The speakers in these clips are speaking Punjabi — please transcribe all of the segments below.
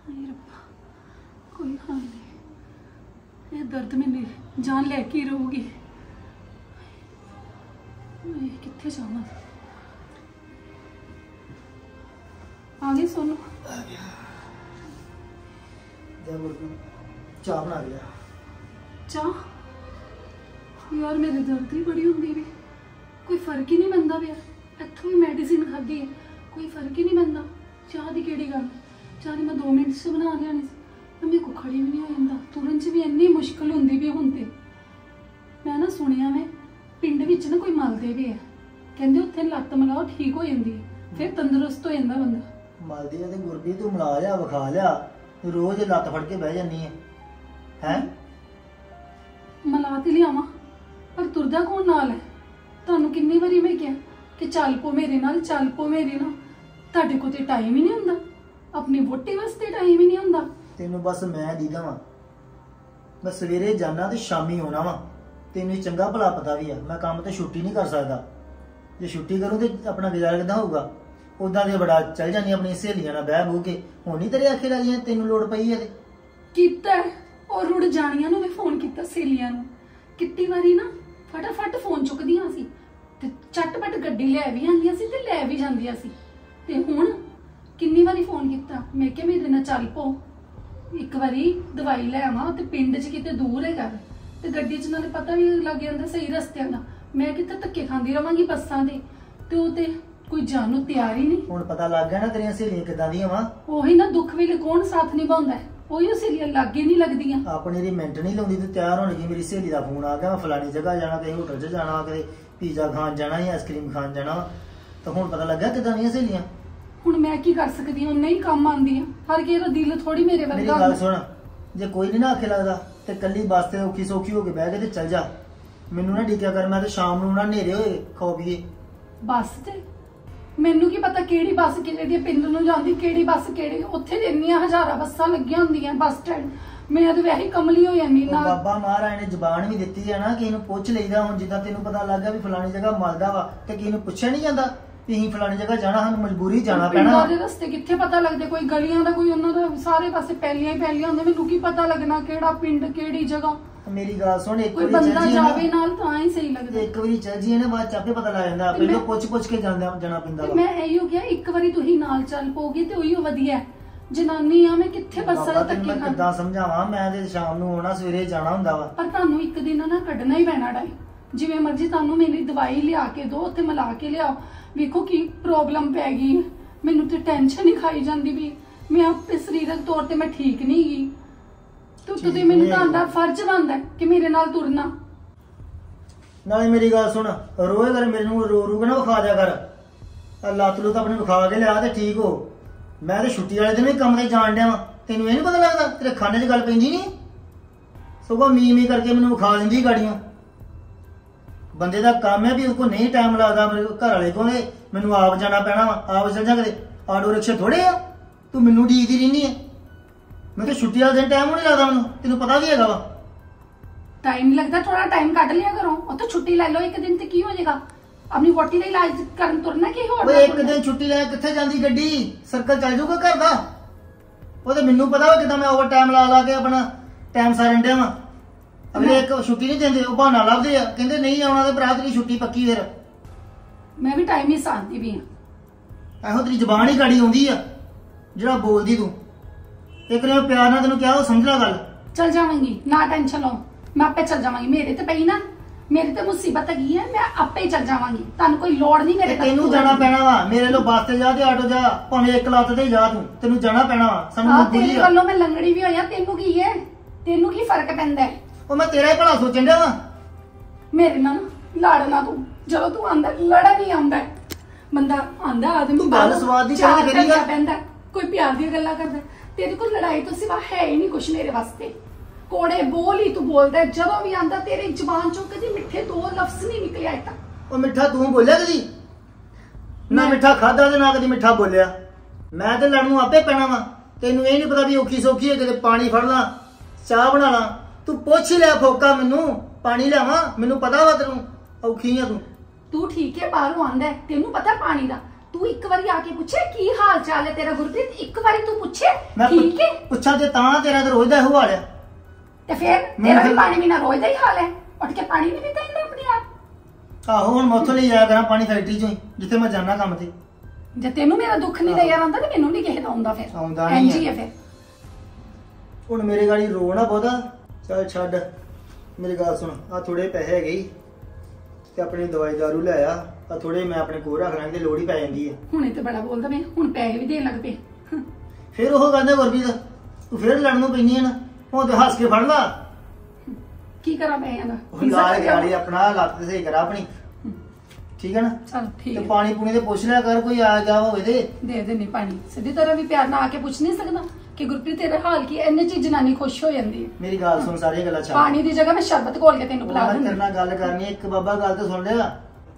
हाय रब्बा, कोई हाल नहीं, ये दर्द मेरी जान लैके ही रहूगी। कितने जावा? आ गई सोनू? चाह बना लिया। चाह? यार मेरे दर्द ही बड़ी होंगी भी, कोई फर्क ही नहीं बनता पिया। इत्थों भी मेडिसिन खाधी है, कोई फर्क ही नहीं बनता। चाह की केड़ी गल? चाह मैं 2 मिनट से बना लिया नहीं, मेरे को खड़ी भी नहीं हो जाता। तुरन च भी इन्नी मुश्किल होंगी भी हुण ते। मैं ना सुनिया मैं पिंड विच ना कोई मलदे भी है, कहंदे उत्थे लत्त मलाओ ठीक हो जाती है, फिर तंदुरुस्त हो जाता बंदा। मलदी है तो गुरप्रीत तू मिला लिया, विखा लिया, तू रोज लत्त फड़ के बह जानी है। मला ते लियावां पर तुरदा कौन नाल है? तुहानू किन्नी वारी मैं कहा कि चल पो मेरे नाल, चल पो मेरे नाल। तुहाडे कोल ते टाइम ही नहीं हुंदा, अपनी वोटी वास्ते टाइम ही नहीं हुंदा। तेनू बस मैं दीदा वा, मैं सवेरे जाना तो शामी आना वा। तेनू चंगा भला पता भी है मैं काम तो छुट्टी नहीं कर सकता। जे छुट्टी करूँ तो अपना गुजारा किदां होगा? उदा तो बड़ा चल जानी अपनी सहेलियां नाल बह बूह के। हुण ही तेरे आखे लगी तेनू लोड़ पई है कीता और रुड़ जानियां नूं भी फोन कीता, सहेलियां नूं कितनी वारी ना फटाफट फोन चुकदियां सी ते झटपट गड्डी लै भी आंदियां सी ते लै भी जांदियां सी। ते हुण किन्नी वारी फोन कीता, मैं क्या मेरे नाल चल पो, एक बारी दवाई लै आवां ते पिंड च किते दूर है घर ते गड्डी च नाले पता भी लग जांदा सही रस्तियां दा। मैं कित्थे धक्के खांदी रवांगी बस्सां दे, ते ओह ते कोई जानू तैयार ही नहीं। हुण पता लग गया ना तेरियां सहेलियां किदां दियां वा। ओही ना दुख वेले कौन साथ निभाउंदा है, ओही सहेलियां लागे नहीं लगदियां। अपनी दी मिंट नहीं लाउंदी ते तैयार होने की मेरी सहेली दा फोन आ गया, मैं फलानी जगह जाना, कहीं होटल च जाना, कहीं पिज़्ज़ा खान जाना या आइसक्रीम खान जाना। तो हुण पता लग गया किदां दियां सहेलियां। हुण मैं की कर सकदी हूं, नहीं काम आंदी है। हर किसे दा दिल थोड़ी मेरे वर्गा। मेरी गल सुन, जे कोई नहीं ना आखे लगदा ते कल्ली बस ते औखी सौखी हो के बह के ते चल जा। मैनू ना डिक्या कर, मैं ते शाम नूं ना नेरे होए खो पीए। बस ते मैनू की पता केड़ी बस किहड़े पिंड नूं जांदी, केड़ी बस केड़ी उत्थे इन्नियां हज़ारां बसां लगियां हुंदियां बस स्टैंड। मैं तो वैसे कमली हो जानी ना। बाबा महाराज ने जबान भी दित्ती है ना कि इहनूं पुछ लईदा। हुण जिद्दां तैनूं पता लग गया भी फलानी जगह मलदा वा ते किहनूं पुछिया नहीं जांदा भी असीं फलानी जगह जाना, सानूं मजबूरी जाना पैना। पिंडां दे रस्ते कित्थे पता लगदे, कोई गलियां दा कोई उन्हां दा सारे पासे पैलियां ही पैलियां हुंदे। मैनूं की पता लगना केड़ा पिंड केड़ी जगह। मेरी गल सुन, एक कोई बारी बंदा चल जावे जी नाल तां ही सही लगदा। एक बारी चल जी ना बाद च आपे पता लग जांदा, पहले पुछ के जाना पैंदा वा। मैं इहो किहा एक बारी तुसीं नाल चल पोगे ते उहियो वधिया है। जनानी आ मैं कित्थे बस्सां दे धक्के खां। किद्दां समझावां, मैं ते शाम नूं आउणा, सवेरे जाना हुंदा वा। पर तुहानूं एक दिन ना कड्ढना ही पैना टाइम, जिवें मर्जी तुहानूं मेरी दवाई लिया के दो, उत्थे मिला के लियाओ। वेखो की प्रॉब्लम पै गई है, मैनूं ते टेंशन ही खाई जांदी भी। मैं अपने सरीरक तौर ते मैं ठीक नहीं गई, तो मैनूं तुहाडा फर्ज बनदा है कि मेरे नाल तुरना। नाले मेरी गल सुन, रोए कर मेरे नूं रो रू के ना विखा दिया कर। लत्त लुत्त अपनी विखा के लिया ते ठीक हो। मैं ते छुट्टी वाले दिन भी कम ते जाण दिया वा, तेनूं ये नहीं पता लगदा? तेरे खाने च गल पैंदी नहीं, सगों मी करके मैनूं विखा दिंदी गाड़ियों। बंदे दा काम है भी उसको नहीं टाइम लगदा, मेरे घर वाले को मैनूं आप जाना पैना वा, आप चल जा कदे। आटो रिक्शे थोड़े आ, तू मैनूं उडीकदी रहिंदी है। मैं तो छुट्टी वाले दिन टाइम नहीं लगता, मैनूं तेनूं पता भी हैगा वा। टाइम नहीं लगता, थोड़ा टाइम कट लिया करो। और तो छुट्टी ले लो एक दिन, ते की हो जाएगा? अपनी वोटी का इलाज करन तुरना की होर एक दिन छुट्टी ले कित्थे जांदी गड्डी, सर्कल चल जाऊगा घर दा। वो तो मैनूं पता वा किदां मैं ओवर टाइम ला के अपना टाइम सारन दिया वा। अगले एक छुट्टी नहीं देंदे, ओह बहाना लभदे आ, कहंदे नहीं आउणा ते भरा तेरी छुट्टी पक्की। फिर मैं भी टाइम ही सानदी भी हां। ਇਹੋ तेरी जबान ही गाड़ी आउंदी आ ਜਿਹੜਾ बोलदी तू। एक ने प्यार नाल तेनूं ਕਿਹਾ, ਉਹ समझ ला गल। चल जावांगी, ना टेंशन लो, मैं आपे चल जावांगी। मेरे ते पई ना, मेरी ते मुसीबत है, मैं आपे ही चल जावांगी। तुहानूं कोई लोड़ नहीं मेरे तक। तेनूं जाना पैना वा, मेरे लो बस ते जा ते आटो जा, भावें एक लत्त ते जा, तेनूं जाना पैना वा। सानूं मजबूरी तेरे आ। गल्लों मैं लंगड़ी भी होया, तेनूं की है? तेनूं की फर्क पैंदा है? ਉਹ मैं तेरा ही भला सोचन दिया वा। मेरे नाल लड़ना तू, जदों तू आंदा लड़ा नहीं आंदा है। बंदा आंदा आदमी तू गल स्वाद दी चाह करी जा। पैंदा कोई प्यार दी गल्लां करदा, तेरे कोल लड़ाई तो सिवा है ही नहीं कुछ मेरे वास्ते। कोड़े बोल ही तू बोलदा है, जदों भी आंदा तेरी जुबान चों कदी मिठे 2 लफ्ज नहीं निकले अजे तक। ਉਹ ਮਿੱਠਾ ਤੂੰ ਬੋਲਿਆ ਕਦੀ? ਨਾ ਮਿੱਠਾ ਖਾਦਾ ਤੇ ਨਾ ਕਦੀ ਮਿੱਠਾ ਬੋਲਿਆ। ਮੈਂ ਤੇ ਲੜਨ ਨੂੰ ਆਪੇ ਪੈਣਾ ਵਾ। ਤੈਨੂੰ ਇਹ ਨਹੀਂ ਪਤਾ ਵੀ ਔਖੀ ਸੌਖੀ ਹੈ, ਕਿਤੇ ਪਾਣੀ ਫੜ ਲਾਂ, ਚਾਹ ਬਣਾ ਲਾਂ। ਤੂੰ ਪੁੱਛ ਹੀ ਲੈ ਫੋਕਾ ਮੈਨੂੰ, ਪਾਣੀ ਲਿਆਵਾਂ? ਮੈਨੂੰ ਪਤਾ ਵਾ ਤੈਨੂੰ ਔਖੀ ਆ ਤੂੰ। तू ठीक है, बाहरों आंदा है, तेनू पता पानी दा। ਤੂੰ ਇੱਕ ਵਾਰੀ ਆ ਕੇ ਪੁੱਛੇ ਕੀ ਹਾਲ ਚਾਲ ਹੈ ਤੇਰਾ ਗੁਰਪ੍ਰੀਤ? ਇੱਕ ਵਾਰੀ ਤੂੰ ਪੁੱਛੇ ਮੈਂ ਠੀਕ ਹੈ ਪੁੱਛਾਂ ਤੇ ਤਾਂ ਤੇਰਾ ਤਾਂ ਰੋਜ਼ ਦਾ ਇਹੋ ਹਾਲ ਆ। ਤੇ ਫਿਰ ਤੇਰਾ ਵੀ ਪਾਣੀ ਪੀਣਾ ਰੋਜ਼ ਦਾ ਹੀ ਹਾਲ ਹੈ। ਉੱਠ ਕੇ ਪਾਣੀ ਨਹੀਂ ਪੀਤਾ ਇੰਦਾ ਆਪਣੇ ਆਪ। ਆਹੋ ਹੁਣ ਮੈਂ ਉੱਥੋਂ ਲਈ ਜਾਇਆ ਕਰਾਂ ਪਾਣੀ ਫੈਕਟਰੀ ਚੋਂ ਹੀ, ਜਿੱਥੇ ਮੈਂ ਜਾਣਾ ਕੰਮ ਤੇ। ਜੇ ਤੈਨੂੰ ਮੇਰਾ ਦੁੱਖ ਨਹੀਂ ਦਇਆ ਆਉਂਦਾ ਤੇ ਮੈਨੂੰ ਨਹੀਂ ਕਿਸੇ ਦਾ ਆਉਂਦਾ। ਫਿਰ ਆਉਂਦਾ ਨਹੀਂ ਇੰਜ ਹੀ ਹੈ ਫਿਰ। ਹੁਣ ਮੇਰੇ ਗਾੜੀ ਰੋ ਨਾ ਬਹੁਤਾ, ਚੱਲ ਛੱਡ। ਮੇਰੀ ਗੱਲ ਸੁਣ, ਆ ਥੋੜੇ ਪੈਸੇ ਹੈਗੇ ਈ ਤੇ ਆਪਣੀ ਦਵਾਈ ਦਾਰੂ ਲੈ ਆ ਥੋੜੇ ਮੈਂ ਆਪਣੇ ਕੋਲ ਰੱਖ ਲਾਂਗੇ ਤੇ ਲੋੜ ਹੀ ਪੈ ਜਾਂਦੀ ਹੈ। ਹੁਣੇ ਤੇ ਬੜਾ ਬੋਲਦਾ ਮੈਂ, ਹੁਣ ਪੈਸੇ ਵੀ ਦੇਣ ਲੱਗ ਪਏ। ਫਿਰ ਉਹ ਕਹਿੰਦੇ ਗੁਰਪ੍ਰੀਤ ਤੂੰ ਫਿਰ ਲੜਨ ਨੂੰ ਪੈਣੀ ਹੈ ਨਾ, ਹੁਣ ਤੇ ਹੱਸ ਕੇ ਫੜ ਲਾ। ਕੀ ਕਰਾਂ ਮੈਂ ਇਹਦਾ? ਲਾਲ ਗਾੜੀ ਆਪਣਾ ਲੱਤ ਤੇ ਸਹੀ ਕਰਾ ਆਪਣੀ, ਠੀਕ ਹੈ ਨਾ? ਚਲ ਠੀਕ ਤੇ ਹੈ। ਪਾਣੀ ਪੂਣੀ ਤੇ ਪੁੱਛ ਲਿਆ ਕਰ, ਕੋਈ ਆ ਗਿਆ ਹੋਵੇ ਤੇ ਦੇ ਦੇ ਨਹੀਂ ਪਾਣੀ। ਸਿੱਧੀ ਤਰ੍ਹਾਂ ਵੀ ਪਿਆਰ ਨਾਲ ਆ ਕੇ ਪੁੱਛ ਨਹੀਂ ਸਕਦਾ ਕਿ ਗੁਰਪ੍ਰੀਤ ਤੇਰਾ ਹਾਲ ਕੀ? ਇੰਨੇ ਚ ਜਨਾਨੀ ਖੁਸ਼ ਹੋ ਜਾਂਦੀ ਹੈ। ਮੇਰੀ ਗੱਲ ਸੁਣ, ਸਾਰੀਆਂ ਗੱਲਾਂ ਛੱਡ। ਪਾਣੀ ਦੀ ਜਗ੍ਹਾ ਮੈਂ ਸ਼ਰਬਤ ਘੋਲ ਕੇ ਤੈਨੂੰ ਪਿਲਾ ਮੈਂ ਦੂੰਗੀ। ਤੇਰੇ ਨਾਲ ਗੱਲ ਕਰਨੀ ਹੈ, ਇੱਕ ਬਾਬਾ ਗੱਲ ਤਾਂ ਸੁਣ ਲਿਆ।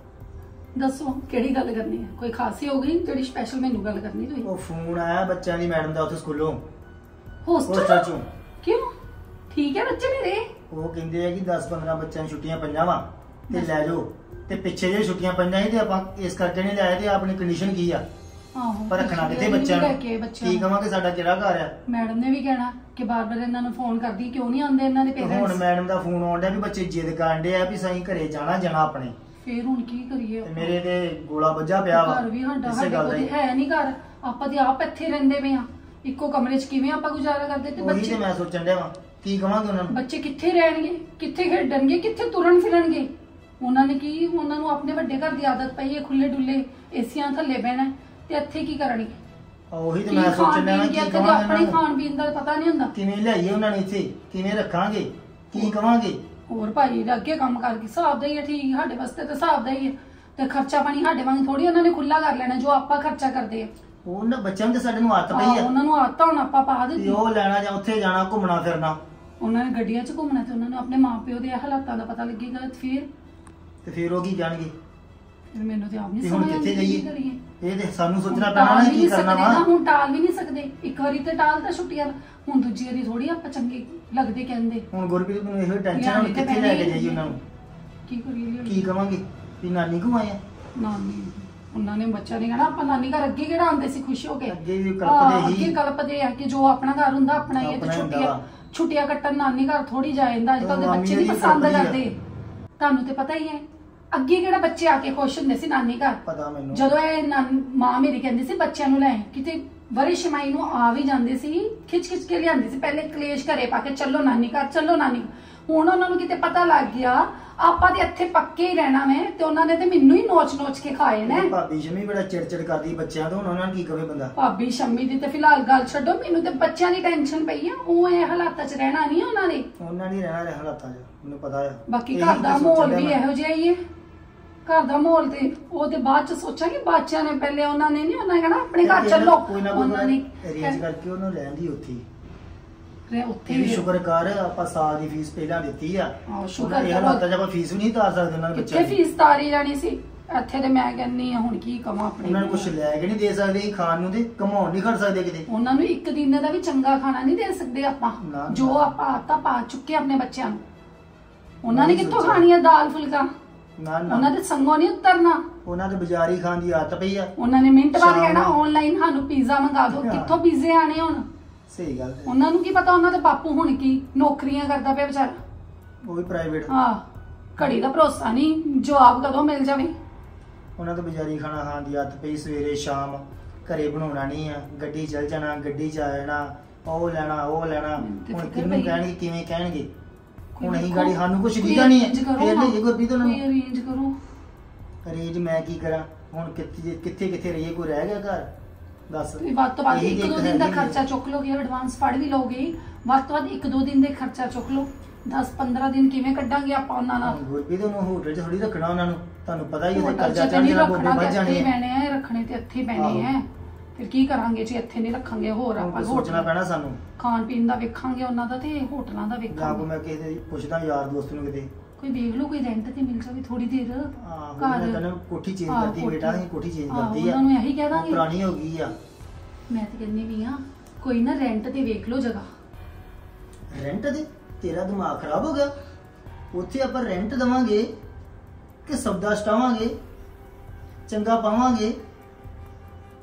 ਦੱਸੋ ਕਿਹੜੀ ਗੱਲ ਕਰਨੀ ਹੈ? ਕੋਈ ਖਾਸੀ ਹੋ ਗਈ ਜਿਹੜੀ ਸਪੈਸ਼ਲ ਮੈਨੂੰ ਗੱਲ ਕਰਨੀ ਤੁਸੀਂ? ਉਹ ਫੋਨ ਆਇਆ ਬੱਚਿਆਂ ਦੀ ਮੈਡਮ ਦਾ ਉੱਥੇ ਸਕੂਲੋਂ, ਹੋਸਟਲ ਹੋਸਟਲ ਚੋਂ। ਕਿਉਂ? ਠੀਕ ਹੈ ਬੱਚੇ ਮੇਰੇ? ਉਹ ਕਹਿੰਦੇ ਆ ਕਿ 10-15 ਬੱਚਿਆਂ ਨੂੰ ਛੁੱਟੀਆਂ ਪਈਆਂ ਵਾ ਤੇ ਲੈ ਜਾਓ। ਤੇ ਪਿੱਛੇ ਜੇ ਛੁੱਟੀਆਂ ਪਈਆਂ ਸੀ ਤੇ ਆਪਾਂ ਇਸ ਕਰਕੇ ਨਹੀਂ ਲਾਇਆ। ਤੇ ਆਪਣੀ ਕੰਡੀਸ਼ਨ ਕੀ ਆ? ਆਹੋ ਪਰ ਰੱਖਣਾ ਕਿਤੇ ਬੱਚਿਆਂ ਨੂੰ। ਕੀ ਕਵਾਂਗੇ, ਸਾਡਾ ਕਿਹੜਾ ਘਰ ਆ? ਮੈਡਮ ਨੇ ਵੀ ਕਹਿਣਾ ਕਿ ਬਾਰ-ਬਾਰ ਇਹਨਾਂ ਨੂੰ ਫੋਨ ਕਰਦੀ ਕਿਉਂ ਨਹੀਂ ਆਉਂਦੇ ਇਹਨਾਂ ਦੇ ਤੇ ਹੁਣ ਪੇਰੈਂਟਸ। ਮੈਡਮ ਦਾ ਫੋਨ ਆਉਣ ਡਿਆ ਵੀ ਬੱਚੇ ਜਿੱਦ ਕਰਨ ਡਿਆ ਵੀ ਸਹੀ ਘਰੇ ਜਾਣਾ ਆਪਣੇ। ਫੇਰ ਹੁਣ ਕੀ ਕਰੀਏ? ਤੇ ਮੇਰੇ ਤੇ ਗੋਲਾ ਵੱਜਾ ਪਿਆ ਵਾ ਘਰ ਵੀ ਸਾਡਾ ਇਸੇ ਸਾਡੇ ਗੱਲ ਕੋਲ ਦਾ ਹੀ। ਤੇ ਹੈ ਨਹੀਂ ਘਰ। ਆਪਾਂ ਤੇ ਆਪ ਇੱਥੇ ਰਹਿੰਦੇ ਪਏ ਆ ਇੱਕੋ ਕਮਰੇ 'ਚ। ਕਿਵੇਂ ਆਪਾਂ ਗੁਜ਼ਾਰਾ ਕਰਦੇ? ਤੇ ਉਹੀ ਤੇ ਬੱਚੇ ਮੈਂ ਸੋਚਣ ਡਿਆ ਵਾ, ਕੀ ਕਵਾਂਗੇ ਉਹਨਾਂ ਨੂੰ? ਬੱਚੇ ਕਿੱਥੇ ਰਹਿਣਗੇ, ਕਿੱਥੇ ਖੇਡਣਗੇ, ਕਿੱਥੇ ਤੁਰਨ ਫਿਰਨਗੇ? ਉਹਨਾਂ ਨੇ ਕੀ, ਉਹਨਾਂ ਨੂੰ ਆਪਣੇ ਵੱਡੇ ਘਰ ਦੀ ਆਦਤ ਪਈ ਹੈ ਖੁੱਲੇ ਡੁੱਲੇ ਏਸੀਆਂ ਥੱਲੇ ਬਹਿਣਾ, ਤੇ ਇੱਥੇ ਕੀ ਕਰਨਗੇ? ਉਹੀ ਤੇ ਮੈਂ ਸੋਚਣ ਡਿਆ, ਕੀ ਕਦੇ ਕਵਾਂਗੇ ਆਪਣੇ ਉਹਨਾਂ ਨੂੰ? ਖਾਣ ਪੀਣ ਦਾ ਪਤਾ ਨਹੀਂ ਹੁੰਦਾ। ਕਿਵੇਂ ਲਿਆਈਏ ਉਹਨਾਂ ਨੂੰ ਇੱਥੇ, ਕਿਵੇਂ ਰੱਖਾਂਗੇ, ਕੀ ਕਵਾਂਗੇ? ਹੋਰ ਭਾਈ ਅੱਗੇ ਕੰਮ ਕਰਕੇ ਹਿਸਾਬ ਦਾ ਹੀ ਹੈ। ਠੀਕ ਸਾਡੇ ਵਾਸਤੇ ਤਾਂ ਹਿਸਾਬ ਦਾ ਹੀ ਹੈ। ਤੇ ਖਰਚਾ ਪਾਣੀ ਸਾਡੇ ਵਾਂਗ ਥੋੜੀ ਉਹਨਾਂ ਨੇ ਖੁੱਲਾ ਕਰ ਲੈਣਾ ਜੋ ਆਪਾਂ ਖਰਚਾ ਕਰਦੇ ਆ। ਉਹ ਨਾ ਬੱਚਿਆਂ ਨੂੰ ਤੇ ਸਾਡੇ ਨੂੰ ਆਦਤ ਪਈ ਆ। ਉਹਨਾਂ ਨੂੰ ਆਦਤ ਹੁਣ ਆਪਾਂ ਪਾ ਤੇ ਦਿੱਤੀ। ਉਹ ਲੈਣਾ ਜਾਂ ਉੱਥੇ ਜਾਣਾ, ਘੁੰਮਣਾ ਫਿਰਨਾ। ਉਹਨਾਂ ਨੇ ਗੱਡੀਆਂ 'ਚ ਘੁੰਮਣਾ ਤੇ ਉਹਨਾਂ ਨੂੰ ਆਪਣੇ ਮਾਪਿਓ ਦੇ ਹਾਲਾਤਾਂ ਦਾ ਪਤਾ ਲੱਗੇਗਾ। ਤੇ ਫਿਰ ਉਹ ਕੀ ਜਾਣਗੇ? ਫਿਰ ਮੈਨੂੰ ਤੇ ਆਪ ਨਹੀਂ ਤੇ ਹੁਣ ਸਮਝ ਕਿੱਥੇ ਆਉਂਦੀ ਕੀ ਜਾਈਏ? ਕਰੀਏ। ਇਹ ਤੇ ਸਾਨੂੰ ਸੋਚਣਾ ਹੁਣ ਪੈਣਾ ਟਾਲ ਨਾ ਵੀ ਕੀ ਨਹੀਂ ਕਰਨਾ ਸਕਦੇ ਵਾ। ਨਾ, ਹੁਣ ਟਾਲ ਵੀ ਨਹੀਂ ਸਕਦੇ। ਇੱਕ ਵਾਰੀ ਤੇ ਟਾਲ ਤਾਂ ਛੁੱਟੀਆਂ, ਹੁਣ ਦੂਜੀ ਵਾਰੀ ਥੋੜੀ ਆਪਾਂ ਚੰਗੇ ਲੱਗਦੇ ਕਹਿੰਦੇ। ਹੁਣ ਗੁਰਪ੍ਰੀਤ ਨੂੰ ਇਹੋ ਟੈਨਸ਼ਨ ਹੁਣ ਕਿੱਥੇ ਲੈ ਕੇ ਜਾਈਏ ਉਹਨਾਂ ਨੂੰ? ਕੀ ਕਰੀਏ? ਕੀ ਕਵਾਂਗੇ ਵੀ ਨਾਨੀ ਘੁੰਮ ਆਏ ਆ? ਨਾਨੀ ਉਹਨਾਂ ਨੇ ਬੱਚਾ ਨੇ ਕਹਿਣਾ ਆਪਾਂ ਨਾਨੀ ਘਰ ਅੱਗੇ ਕਿਹੜਾ ਆਉਂਦੇ ਸੀ ਖੁਸ਼ ਹੋ ਕੇ। ਅੱਗੇ ਵੀ ਕਲਪਦੇ ਅੱਗੇ ਹੀ ਕਲਪਦੇ ਆ ਕਿ ਜੋ ਆਪਣਾ ਘਰ ਹੁੰਦਾ ਆਪਣਾ ਹੀ ਹੈ। ਤੇ ਆਪਣਾ ਹੀ ਹੁੰਦਾ ਛੁੱਟੀਆਂ ਵਾ। ਛੁੱਟੀਆਂ ਕੱਟਣ ਨਾਨੀ ਘਰ ਥੋੜੀ ਜਾ ਜਾਂਦਾ। ਅੱਜ ਕੱਲ ਦੇ ਮਾਮੀ ਬੱਚੇ ਨਹੀਂ ਹੋਰੀ ਪਸੰਦ ਕਰਦੀ ਆ। ਕਰਦੇ। ਤੁਹਾਨੂੰ ਤੇ ਪਤਾ ਹੀ ਹੈ ਅੱਗੇ ਕਿਹੜਾ ਬੱਚੇ ਆ ਕੇ ਖੁਸ਼ ਹੁੰਦੇ ਸੀ ਨਾਨੀ ਘਰ। ਪਤਾ ਮੈਨੂੰ। ਜਦੋਂ ਇਹ ਮਾਂ ਮੇਰੀ ਕਹਿੰਦੀ ਸੀ ਬੱਚਿਆਂ ਨੂੰ ਲੈ ਕਿਤੇ ਵਰੇ ਸ਼ਮਾਈ ਨੂੰ ਆ ਵੀ ਜਾਂਦੇ ਸੀ, ਖਿੱਚ ਖਿੱਚ ਕੇ ਲਿਆਂਦੇ ਸੀ। ਪਹਿਲੇ ਕਲੇਸ਼ ਘਰੇ ਪਾ ਕੇ ਚੱਲੋ ਨਾਨੀ ਘਰ, ਚੱਲੋ ਨਾਨੀ ਘਰ। ਹੁਣ ਉਹਨਾਂ ਨੂੰ ਕਿਤੇ ਪਤਾ ਲੱਗ ਗਿਆ ਆਪਾਂ ਤੇ ਇੱਥੇ ਪੱਕੇ ਹੀ ਰਹਿਣਾ ਵੇ, ਤੇ ਉਹਨਾਂ ਨੇ ਤੇ ਮੈਨੂੰ ਹੀ ਨੋਚ ਨੋਚ ਕੇ ਖਾਏ ਨੇ। ਭਾਬੀ ਸ਼ਮੀ ਬੜਾ ਚਿੜਚਿੜ ਕਰਦੀ ਬੱਚਿਆਂ ਤੋਂ, ਹੁਣ ਉਹਨਾਂ ਨੂੰ ਕੀ ਕਵੇ ਬੰਦਾ? ਭਾਬੀ ਸ਼ੰਮੀ ਦੀ ਤੇ ਫਿਲਹਾਲ ਗੱਲ ਛੱਡੋ, ਮੈਨੂੰ ਤੇ ਬੱਚਿਆਂ ਦੀ ਟੈਨਸ਼ਨ ਪਈ ਆ। ਉਹ ਇਹ ਹਾਲਾਤਾਂ 'ਚ ਰਹਿਣਾ ਨਹੀਂ ਉਹਨਾਂ ਨੇ। ਉਹਨਾਂ ਨੇ ਰਹਿਣਾ ਹਾਲਾਤਾਂ 'ਚ, ਮੈਨੂੰ ਪਤਾ ਆ। ਬਾਕੀ ਇਹੀ ਘਰ ਦਾ ਤਾਂ ਮਾਹੌਲ ਸੋਚਣ ਵੀ ਡਿਆ ਇਹੋ ਜਿਹਾ ਹੀ ਹੈ। ਘਰ ਦਾ ਮਾਹੌਲ ਤੇ ਉਹ ਤੇ ਬਾਅਦ 'ਚ ਸੋਚਾਂਗੇ। ਬੱਚਿਆਂ ਨੇ ਪਹਿਲੇ ਉਹਨਾਂ ਨੇ ਨਹੀਂ, ਉਹਨਾਂ ਕਹਿਣਾ ਆਪਣੇ ਮੈਂ। ਘਰ ਚੱਲੋ। ਕੋਈ ਨਾ ਉਹਨਾਂ ਨੇ ਕੋਈ ਅਰੇਂਜ ਕਰਕੇ ਉਹਨੂੰ ਲੈਣ ਦੀ ਉੱਥੇ ਹੀ। ਉੱਥੇ ਇਹ ਵੀ ਵੀ ਸ਼ੁਕਰ ਕਰ, ਆਪਾਂ ਸਾਲ ਦੀ ਫੀਸ ਪਹਿਲਾਂ ਦਿੱਤੀ ਆ। ਆਹੋ, ਸ਼ੁਕਰ ਉਹਨਾਂ ਇਹ ਕਰੋ। ਹਾਲਾਤਾਂ 'ਚ ਆਪਾਂ ਫੀਸ ਵੀ ਨਹੀਂ ਤਾਰ ਸਕਦੇ ਉਹਨਾਂ ਦੇ ਕਿੱਥੇ ਬੱਚਿਆਂ ਦੀ। ਫੀਸ ਤਾਰੀ ਜਾਣੀ ਸੀ ਇੱਥੇ। ਤੇ ਮੈਂ ਕਹਿੰਨੀ ਆ ਹੁਣ ਕੀ ਕਵਾਂ ਆਪਣੇ। ਉਹਨਾਂ ਨੂੰ ਕੁਝ ਲੈ ਕੇ ਨਹੀਂ ਦੇ ਸਕਦੇ ਸੀ ਖਾਣ ਨੂੰ, ਤੇ ਕਮਾਉਣ ਨਹੀਂ ਖੜ ਸਕਦੇ ਕਿਤੇ। ਉਹਨਾਂ ਨੂੰ ਇੱਕ ਦਿਨ ਦਾ ਵੀ ਚੰਗਾ ਖਾਣਾ ਨਹੀਂ ਦੇ ਸਕਦੇ ਆਪਾਂ। ਨਾ, ਨਾ। ਜੋ ਆਪਾਂ ਆਤਾ ਪਾ ਚੁੱਕੇ ਆਪਣੇ ਬੱਚਿਆਂ ਨੂੰ। ਉਹਨਾਂ ਨੇ ਨਹੀਂ ਕਿੱਥੋਂ ਸੋਚਿਆ। ਖਾਣੀ ਆ ਦਾਲ ਫੁਲਕਾ? ਨਾ ਉਹਨਾਂ ਨਾ, ਦੇ ਸੰਗੋਂ ਨਹੀਂ ਉਤਰਨਾ। ਉਹਨਾਂ ਦੇ ਬਾਜ਼ਾਰੀ ਖਾਣ ਦੀ ਆਦਤ ਪਈ ਆ। ਉਹਨਾਂ ਨੇ ਮਿੰਟ ਬਾਅਦ ਸ਼ਾਮ ਕਹਿਣਾ ਨੂੰ। ਆਨਲਾਈਨ ਸਾਨੂੰ ਪੀਜ਼ਾ ਮੰਗਾ ਦਿਓ। ਹਾਂ। ਕਿੱਥੋਂ ਪੀਜ਼ੇ ਆਣੇ ਹੁਣ? ਸਹੀ ਗੱਲ ਹੈ। ਉਹਨਾਂ ਨੂੰ ਕੀ ਪਤਾ ਉਹਨਾਂ ਦੇ ਬਾਪੂ ਹੁਣ ਕੀ ਨੌਕਰੀਆਂ ਕਰਦਾ ਪਿਆ ਵਿਚਾਰਾ। ਉਹ ਵੀ ਪ੍ਰਾਈਵੇਟ। ਹਾਂ, ਘੜੀ ਦਾ ਭਰੋਸਾ ਨਹੀਂ ਜਵਾਬ ਕਦੋਂ ਮਿਲ ਜਾਵੇ। ਉਹਨਾਂ ਤੋਂ ਬਾਜ਼ਾਰੀ ਖਾਣਾ ਖਾਣ ਦੀ ਆਦਤ ਪਈ। ਸਵੇਰੇ ਸ਼ਾਮ ਘਰੇ ਬਣਾਉਣਾ ਨਹੀਂ ਆ, ਗੱਡੀ ਚੱਲ ਜਾਣਾ, ਗੱਡੀ 'ਚ ਆ ਜਾਣਾ, ਉਹ ਲੈਣਾ ਉਹ ਲੈਣਾ। ਤੇ ਹੁਣ ਫਿਕਰ ਕਿਹਨੂੰ ਪਈ। ਕਹਿਣਗੇ, ਕਿਵੇਂ ਕਹਿਣਗੇ? ਹੁਣ ਅਸੀਂ ਦੇਖੋ, ਗਾੜੀ ਸਾਨੂੰ ਕੁਝ ਕੋਈ ਦਿਖਦਾ ਨਹੀਂ ਹੈ। arrange ਕਰੋ ਫੇਰ ਨਾ। ਨਹੀਂ ਗੁਰਪ੍ਰੀਤ ਉਹਨਾਂ ਕੋਈ ਨੂੰ ਅਰੇਂਜ ਕਰੋ। ਅਰੇਂਜ ਮੈਂ ਕੀ ਕਰਾਂ ਹੁਣ? ਕਿੱਥੇ ਰਹੀਏ? ਕੋਈ ਰਹਿ ਗਿਆ ਘਰ? ਦੱਸ। ਤੁਸੀਂ ਵੱਧ ਤੋਂ ਵੱਧ ਇਹੀ ਇੱਕ ਤੇ ਦੋ ਦਿਨ ਦਾ ਹੈਗੀ ਹੈ। ਖਰਚਾ ਚੁੱਕ ਲੋਗੇ, ਐਡਵਾਂਸ ਫੜ ਵੀ ਲੋਗੇ। ਵੱਧ ਤੋਂ ਵੱਧ ਇੱਕ ਦੋ ਦਿਨ ਦੇ ਖਰਚਾ ਚੁੱਕ ਲਓ। 10-15 ਦਿਨ ਕਿਵੇਂ ਕੱਢਾਂਗੇ ਆਪਾਂ ਉਹਨਾਂ ਨਾਲ? ਗੁਰਪ੍ਰੀਤ ਉਹਨੂੰ ਹੋਟਲ 'ਚ ਥੋੜੀ ਰੱਖਣਾ ਉਹਨਾਂ ਨੂੰ, ਤੁਹਾਨੂੰ ਪਤਾ ਹੀ ਹੈ। ਹੋਟਲ ਕਰਜ਼ਾ ਚ ਚੜ ਨਹੀਂ ਜਾਣਾ, ਗੋਡੇ ਰੱਖਣਾ ਵੱਜ ਤੇ ਇੱਥੇ ਜਾਣੇ ਹੀ ਆ। ਪੈਣੇ ਆ, ਰੱਖਣੇ ਤੇ ਇੱਥੇ ਹੀ ਪੈਣੇ ਆ। ਫਿਰ ਕੀ ਕਰਾਂਗੇ ਜੇ ਇੱਥੇ ਨਹੀਂ ਰੱਖਾਂਗੇ? ਹੋਰ ਹੁਣ ਆਪਾਂ ਸੋਚਣਾ ਪੈਣਾ ਸਾਨੂੰ। ਖਾਣ ਪੀਣ ਦਾ ਵੇਖਾਂਗੇ ਉਹਨਾਂ ਦਾ ਤੇ ਹੋਟਲਾਂ ਦਾ ਜਾਂ ਵੇਖਾਂਗੇ। ਕੋ ਮੈਂ ਕਿਸੇ ਦੇ ਪੁੱਛਦਾ ਯਾਰ ਦੋਸਤ ਨੂੰ ਕਿਤੇ। ਕੋਈ ਵੇਖ ਲਓ, ਕੋਈ ਰੈਂਟ ਤੇ ਮਿਲ ਜਾਵੇ ਥੋੜੀ ਦੇਰ। ਆਹੋ ਮੈਂ ਕਹਿੰਦਾ ਕੋਠੀ ਚੇਂਜ ਆਹ, ਕਰਦੀ ਬੇਟਾ, ਅਸੀਂ ਕੋਠੀ ਚੇਂਜ ਆਹੋ, ਕਰਦੀ ਆ। ਉਹਨਾਂ ਨੂੰ ਇਹੀ ਕਹਿ ਉਹ ਦਾਂਗੇ। ਪੁਰਾਣੀ ਹੋ ਗਈ ਆ। ਮੈਂ ਤੇ ਕਹਿੰਦੀ ਵੀ ਆ ਕੋਈ ਨਾ ਰੈਂਟ ਤੇ ਵੇਖ ਲਓ ਜਗ੍ਹਾ। ਰੈਂਟ ਦੇ? ਤੇਰਾ ਦਿਮਾਗ ਖਰਾਬ ਹੋ ਗਿਆ? ਉੱਥੇ ਆਪਾਂ ਰੈਂਟ ਦਵਾਂਗੇ ਕਿ ਸੌਦਾ ਸਟਾਵਾਂਗੇ, ਚੰਗਾ ਪਾਵਾਂਗੇ,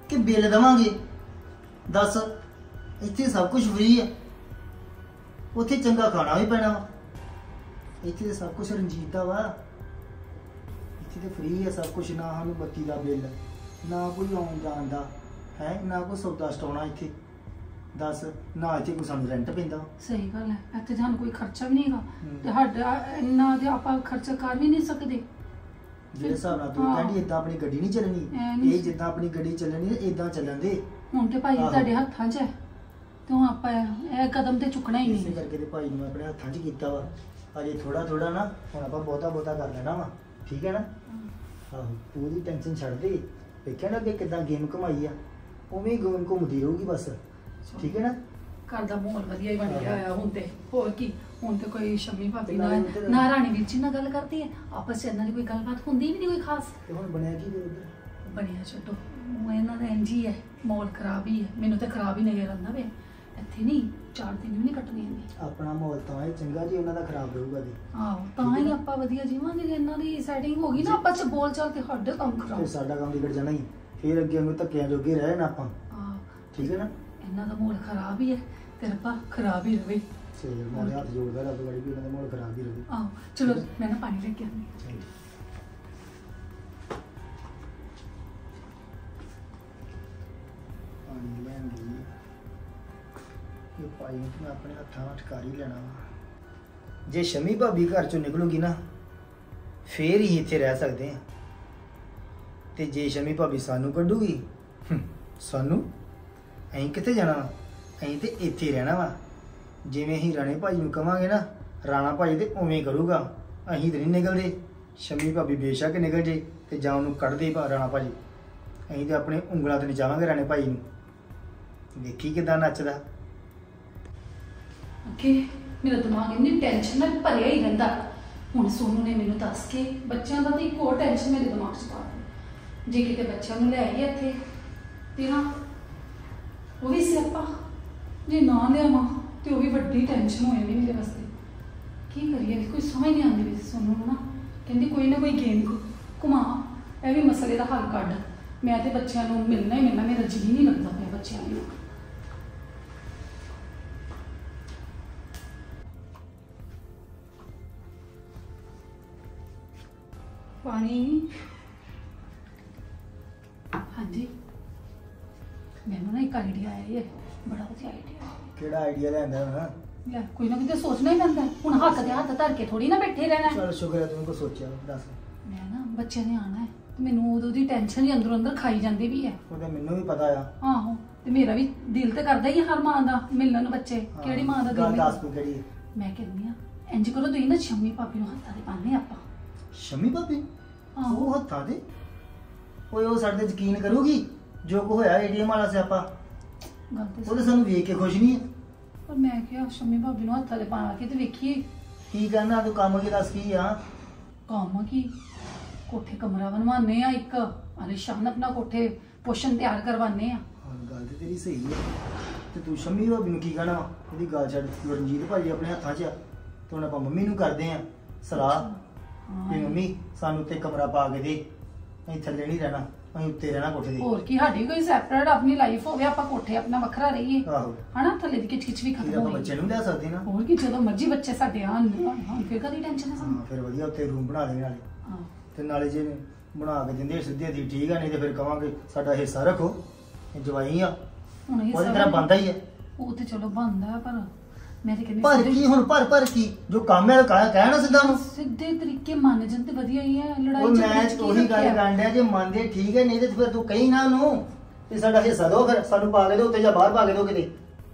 ਕਿ ਬਿੱਲ ਦੇਵਾਂਗੇ? ਦੱਸ, ਇੱਥੇ ਸਭ ਕੁਝ ਫ੍ਰੀ ਆ, ਉੱਥੇ ਚੰਗਾ ਖਾਣਾ ਵੀ ਪੈਣਾ ਵਾ। ਇੱਥੇ ਤੇ ਸਭ ਕੁਝ ਰਣਜੀਤ ਦਾ ਵਾ, ਇੱਥੇ ਤੇ ਫ੍ਰੀ ਆ ਸਭ ਕੁਝ। ਨਾ ਸਾਨੂੰ ਬੱਤੀ ਦਾ ਬਿੱਲ, ਨਾ ਕੋਈ ਆਉਣ ਜਾਣ ਦਾ ਹੈ, ਨਾ ਕੋਈ ਸੌਦਾ ਸਟਾਉਣਾ ਇੱਥੇ। ਦੱਸ, ਨਾ ਇੱਥੇ ਕੋਈ ਸਾਨੂੰ ਰੈਂਟ ਪੈਂਦਾ। ਸਹੀ ਗੱਲ ਹੈ, ਇੱਥੇ ਸਾਨੂੰ ਕੋਈ ਖਰਚਾ ਵੀ ਨਹੀਂ ਹੈਗਾ ਤੇ ਸਾਡਾ ਇੰਨਾ ਤੇ ਆਪਾਂ ਖਰਚਾ ਕਰ ਵੀ ਨਹੀਂ ਸਕਦੇ। ਜਿਹੜੇ ਹਿਸਾਬ ਨਾਲ ਤੂੰ ਕਹਿੰਦੀ ਏਦਾਂ ਆਪਣੀ ਗੱਡੀ ਨਹੀਂ ਚੱਲਣੀ, ਇਹ ਜਿੱਦਾਂ ਆਪਣੀ ਗੱਡੀ ਚੱਲਣੀ ਏਦਾਂ ਚੱਲਣ ਦੇ। ਹੁਣ ਤੇ ਭਾਈ ਤੁਹਾਡੇ ਹੱਥਾਂ 'ਚ ਹੈ ਤੇ ਹੁਣ ਆਪਾਂ ਇਹ ਕਦਮ ਤੇ ਚੁੱਕਣਾ ਹੀ ਇਸੇ ਨਹੀਂ। ਕਰਕੇ ਤੇ ਭਾਈ ਨੂੰ ਆਪਣੇ ਹੱਥਾਂ 'ਚ ਕੀਤਾ ਵਾ। ਅਜੇ ਥੋੜਾ ਥੋੜਾ ਨਾ, ਹੁਣ ਆਪਾਂ ਬਹੁਤਾ ਕਰ ਲੈਣਾ ਵਾ, ਠੀਕ ਹੈ ਨਾ? ਆਹੋ, ਤੂੰ ਉਹਦੀ ਟੈਨਸ਼ਨ ਛੱਡ ਦੇ। ਵੇਖਿਆ ਨਾ ਕਿ ਕਿੱਦਾਂ ਗੇਮ ਘੁਮਾਈ ਆ, ਉਵੇਂ ਹੀ ਗੇਮ ਘੁੰਮਦੀ ਰਹੂਗੀ ਬਸ, ਠੀਕ ਹੈ ਨਾ? ਘਰ ਦਾ ਮਾਹੌਲ ਵਧੀਆ ਹੀ ਬਣ ਗਿਆ ਹੋਇਆ ਹੁਣ ਤੇ। ਹੋਰ ਕੀ, ਹੁਣ ਤੇ ਕੋਈ ਸ਼ਮੀ ਭਾਬੀ ਨਾ ਰਾਣੀ ਵੀਰ ਜੀ ਨਾਲ ਗੱਲ ਕਰਦੀ ਹੈ, ਆਪਸ 'ਚ ਇਹਨਾਂ ਦੀ ਕੋਈ ਗੱਲਬਾਤ ਹੁੰਦੀ ਵੀ ਨਹੀਂ ਕੋਈ ਖਾਸ। ਤੇ ਹੁਣ ਬਣਿਆ ਕੀ ਫਿਰ ਉੱਧਰ? ਬਣਿਆ ਛੱਡੋ, ਉਹ ਇਹਨਾਂ ਦਾ ਇੰਝ ਹੀ ਹੈ, ਮਾਹੌਲ ਖਰਾਬ ਹੀ ਹੈ। ਮੈਨੂੰ ਤਾਂ ਖਰਾਬ ਹੀ ਨਜ਼ਰ ਆਉਂਦਾ ਵੇ। ਇੱਥੇ ਨਹੀਂ 4 ਦਿਨ ਵੀ ਨਹੀਂ ਕੱਟਣੇ ਆਉਂਦੇ। ਆਪਣਾ ਮਾਹੌਲ ਤਾਂ ਹੀ ਚੰਗਾ ਜੀ ਉਹਨਾਂ ਦਾ ਖਰਾਬ ਰਹੂਗਾ ਜੀ। ਆਹੋ, ਤਾਂ ਹੀ ਆਪਾਂ ਵਧੀਆ ਜੀਵਾਂਗੇ। ਜੇ ਇਹਨਾਂ ਦੀ ਸੈਟਿੰਗ ਹੋ ਗਈ ਨਾ ਆਪਸ 'ਚ ਬੋਲ ਚਾਲ, ਤੇ ਸਾਡੇ ਕੰਮ ਫਿਰ ਖਰਾਬ। ਸਾਡਾ ਕੰਮ ਵਿਗੜ ਜਾਣਾ ਹੀ, ਫਿਰ ਅੱਗੇ ਨੂੰ ਧੱਕਿਆਂ ਜੋਗੇ ਰਹਿ ਨਾ ਆਪਾਂ, ਆਹੋ, ਠੀਕ ਹੈ ਨਾ? ਇਹਨਾਂ ਦਾ ਮਾਹੌਲ ਖਰਾਬ ਹੀ ਹੈ ਤੇ ਰੱਬਾ ਖਰਾਬ ਹੀ ਰਵੇ। ਸਹੀ, ਮੈਂ ਹੱਥ ਜੋੜਦਾ ਰੱਬ ਗੜੀ ਵੀ ਉਹਨਾਂ ਦਾ ਮਾਹੌਲ ਖਰਾਬ ਹੀ ਰਹੇ। ਆਹੋ ਚਲੋ, ਮੈਂ ਨਾ ਪਾਣੀ ਲੈ ਕੇ ਆਉਂਦੀ। ਪਾਣੀ ਲੈਣ ਗਈ ਇਹ ਭਾਈ ਨੂੰ ਮੈਂ ਆਪਣੇ ਹੱਥਾਂ ਨਾਲ ਠਕਾ ਹੀ ਲੈਣਾ ਵਾ। ਜੇ ਸ਼ਮੀ ਭਾਬੀ ਘਰ ਚੋਂ ਨਿਕਲੂਗੀ ਨਾ, ਫੇਰ ਹੀ ਇੱਥੇ ਰਹਿ ਸਕਦੇ ਆ। ਤੇ ਜੇ ਸ਼ਮੀ ਭਾਬੀ ਸਾਨੂੰ ਕੱਢੂਗੀ, ਸਾਨੂੰ ਅਸੀਂ ਕਿੱਥੇ ਜਾਣਾ ਵਾ? ਅਸੀਂ ਤੇ ਇੱਥੇ ਰਹਿਣਾ ਵਾ। ਜਿਵੇਂ ਅਸੀਂ ਰਾਣੇ ਭਾਈ ਨੂੰ ਕਵਾਂਗੇ ਨਾ, ਰਾਣਾ ਭਾਈ ਤੇ ਉਵੇਂ ਕਰੂਗਾ। ਅਸੀਂ ਤੇ ਨਹੀਂ ਨਿਕਲਦੇ। ਸ਼ਮੀ ਭਾਬੀ ਬੇਸ਼ੱਕ ਨਿਕਲ ਜੇ ਤੇ ਜਾਂ ਉਹਨੂੰ ਕੱਢ ਦੇ ਰਾਣਾ ਭਾਜੀ, ਅਸੀਂ ਤੇ ਆਪਣੇ ਉਂਗਲਾਂ ਤੇ ਨਚਾਵਾਂਗੇ ਰਾਣੇ ਭਾਈ ਨੂੰ। ਵੇਖੀ ਕਿਦਾਂ ਨੱਚਦਾ। ਅੱਗੇ ਮੇਰਾ ਦਿਮਾਗ ਇੰਨੀ ਟੈਨਸ਼ਨ ਨਾਲ ਭਰਿਆ ਹੀ ਰਹਿੰਦਾ। ਹੁਣ ਸੋਨੂ ਨੇ ਮੈਨੂੰ ਦੱਸ ਕੇ ਬੱਚਿਆਂ ਦਾ ਤੇ ਇੱਕ ਹੋਰ ਟੈਨਸ਼ਨ ਮੇਰੇ ਦਿਮਾਗ 'ਚ ਪਾ ਦਿੱਤੀ। ਜੇ ਕਿਤੇ ਬੱਚਿਆਂ ਨੂੰ ਲੈ ਆਈਏ ਇੱਥੇ ਤੇ ਨਾ ਉਹ ਵੀ ਸਿਆਪਾ, ਜੇ ਨਾ ਲਿਆਵਾਂ ਤੇ ਉਹ ਵੀ ਵੱਡੀ ਟੈਨਸ਼ਨ ਹੋ ਜਾਣੀ ਮੇਰੇ ਵਾਸਤੇ। ਕੀ ਕਰੀਏ, ਕੋਈ ਸਮਝ ਨਹੀਂ ਆਉਂਦੀ ਵੀ ਸੋਨੂ ਨੂੰ ਨਾ ਕਹਿੰਦੀ ਕੋਈ ਨਾ ਕੋਈ ਗੇਮ ਘੁਮਾ, ਇਹ ਵੀ ਮਸਲੇ ਦਾ ਹੱਲ ਕੱਢ। ਮੈਂ ਤੇ ਬੱਚਿਆਂ ਨੂੰ ਮਿਲਣਾ ਹੀ ਮਿਲਣਾ, ਮੇਰਾ ਜੀਅ ਨਹੀਂ ਲੱਗਦਾ ਪਿਆ ਬੱਚਿਆਂ ਨੂੰ। ਪਾਣੀ। ਹਾਂਜੀ, ਮੈਨੂੰ ਨਾ ਇੱਕ ਆਈਡੀਆ ਆਇਆ ਹੈ, ਬੜਾ ਵਧੀਆ ਆਈਡੀਆ। ਕਿਹੜਾ ਆਈਡੀਆ ਲੈਂਦਾ ਹਾਂ? ਲੈ, ਕੋਈ ਨਾ ਕਿਤੇ ਸੋਚਣਾ ਹੀ ਪੈਂਦਾ। ਹੁਣ ਹੱਥ ਤੇ ਹੱਥ ਧਰ ਕੇ ਥੋੜੀ ਨਾ ਬੈਠੇ ਰਹਿਣਾ। ਚਲ ਸ਼ੁਕਰ ਹੈ ਤੂੰ ਕੋ ਸੋਚਿਆ। ਦੱਸ। ਮੈਂ ਨਾ ਬੱਚਿਆਂ ਨੇ ਆਉਣਾ ਹੈ ਤੇ ਮੈਨੂੰ ਉਦੋਂ ਦੀ ਟੈਨਸ਼ਨ ਹੀ ਅੰਦਰੋਂ ਅੰਦਰ ਖਾਈ ਜਾਂਦੀ ਵੀ ਹੈ। ਉਹ ਤਾਂ ਮੈਨੂੰ ਵੀ ਪਤਾ ਆ। ਆਹੋ, ਤੇ ਮੇਰਾ ਵੀ ਦਿਲ ਤੇ ਕਰਦਾ ਹੀ ਹੈ ਹਰ ਮਾਂ ਦਾ ਮਿਲਣ ਨੂੰ ਬੱਚੇ। ਕਿਹੜੀ ਮਾਂ ਦਾ ਦਿਲ ਗੱਲ ਨਹੀਂ? ਦੱਸ ਤੂੰ ਕਿਹੜੀ ਹੈ? ਮੈਂ ਕਹਿੰਦੀ ਆ ਇੰਜ ਕਰੋ, ਤੁਸੀਂ ਨਾ ਸ਼ਮੀ ਭਾਬੀ ਨੂੰ ਹੱਥਾਂ ਤੇ ਪਾਉਂਦੇ ਆਪਾਂ। ਸ਼ਮੀ ਭਾਬੀ? ਆਹੋ, ਉਹ ਹੱਥਾਂ ਤੇ? ਓਏ ਉਹ ਸਾਡੇ ਤੇ ਯਕੀਨ ਕਰੂਗੀ ਜੋ ਕੋ ਹੋਇਆ ਏਟੀਐਮ ਵਾਲਾ ਸਿਆਪਾ? ਗੱਲ ਤੇ ਉਹ ਤਾਂ ਸਾਨੂੰ ਵੇਖ ਕੇ ਖੁਸ਼ ਨਹੀਂ ਹੈ। ਪਰ ਮੈਂ ਕਿਹਾ ਸ਼ਮੀ ਭਾਬੀ ਨੂੰ ਹੱਥਾਂ ਤੇ ਪਾ ਕੇ ਤੇ ਵੇਖੀਏ ਕੀ ਕਰਨਾ ਤੂੰ? ਕੰਮ ਕੀ ਦੱਸ ਕੀ ਆ? ਕੰਮ ਕੀ, ਕੋਠੇ ਕਮਰਾ ਬਣਵਾਉਂਦੇ ਆ ਇੱਕ, ਆਲੀਸ਼ਾਨ ਆਪਣਾ ਕੋਠੇ ਪੋਸ਼ਨ ਤਿਆਰ ਕਰਵਾਉਂਦੇ ਆ। ਹਾਂ, ਗੱਲ ਤੇ ਤੇਰੀ ਸਹੀ ਹੈ। ਤੇ ਤੂੰ ਸ਼ਮੀ ਭਾਬੀ ਨੂੰ ਕੀ ਕਹਿਣਾ ਵਾ? ਉਹਦੀ ਗੱਲ ਛੱਡ, ਰਣਜੀਤ ਭਾਜੀ ਆਪਣੇ ਹੱਥਾਂ 'ਚ ਆ। ਤੇ ਹੁਣ ਆਪਾਂ ਮੰਮੀ ਨੂੰ ਕਰਦੇ ਆ ਸਲਾਹ ਕਿ ਮੰਮੀ ਸਾਨੂੰ ਉੱਤੇ ਕਮਰਾ ਪਾ ਕੇ ਦੇ, ਅਸੀਂ ਥੱਲੇ ਨਹੀਂ ਰਹਿਣਾ, ਅਸੀਂ ਉੱਤੇ ਰਹਿਣਾ ਕੋਠੇ ਦੇ। ਹੋਰ ਕੀ, ਸਾਡੀ ਕੋਈ ਸੈਪਰੇਟ ਆਪਣੀ ਲਾਈਫ ਹੋਵੇ, ਆਪਾਂ ਕੋਠੇ ਆਪਣਾ ਵੱਖਰਾ ਰਹੀਏ। ਆਹੋ, ਹਨਾ, ਥੱਲੇ ਦੀ ਕਿਚ ਵੀ ਫਿਰ ਖਤਮ ਆਪਾਂ ਹੋਵੇ। ਬੱਚੇ ਨੂੰ ਲੈ ਸਕਦੇ ਨਾ। ਹੋਰ ਕੀ, ਜਦੋਂ ਮਰਜ਼ੀ ਬੱਚੇ ਸਾਡੇ ਆਉਣ ਫਿਰ ਕਦੀ ਟੈਨਸ਼ਨ ਹੈ ਸਾਨੂੰ। ਹਾਂ, ਫਿਰ ਵਧੀਆ ਉੱਤੇ ਰੂਮ ਬਣਾ ਦੇਣੇ ਨਾਲੇ। ਹਾਂ, ਤੇ ਨਾਲੇ ਜੇ ਬਣਾ ਕੇ ਦਿੰਦੇ ਸਿੱਧੇ ਦੀ ਠੀਕ ਆ, ਨਹੀਂ ਤੇ ਫਿਰ ਕਵਾਂਗੇ ਸਾਡਾ ਹਿੱਸਾ ਰੱਖੋ, ਇਹ ਜਵਾਈ ਆ, ਹੁਣ ਇਹ ਉਹਦੀ ਤਰ੍ਹਾਂ ਬਣਦਾ ਹੀ ਹੈ। ਉਹ ਤੇ ਚਲੋ ਬਣਦਾ, ਪਰ ਮੈਂ ਤੇ ਕਹਿੰਦੀ ਪਰ ਕੀ ਹੁਣ ਪਰ ਕੀ ਜੋ ਕੰਮ ਹੈ ਕਹਿਣਾ ਸਿੱਧਾ ਨੂੰ ਸਿੱਧੇ ਤਰੀਕੇ ਮੰਨ ਜਾਂ ਤੇ ਵਧੀਆ ਹੀ ਹੈ। ਲੜਾਈ ਉਹ ਝਗੜੇ ਮੈਂ ਚ ਕੀ ਉਹੀ ਗੱਲ ਰੱਖਿਆ? ਕਰਨ ਡਿਆ, ਜੇ ਮੰਨਦੇ ਠੀਕ ਹੈ, ਨਹੀਂ ਤੇ ਫਿਰ ਤੂੰ ਕਹੀ ਨਾ ਉਹਨੂੰ ਤੇ ਸਾਡਾ ਹਿੱਸਾ ਦੋ, ਫਿਰ ਸਾਨੂੰ ਪਾ ਕੇ ਦਿਓ ਉੱਤੇ ਜਾਂ ਬਾਹਰ ਪਾ ਕੇ ਦਿਓ ਕਿਤੇ।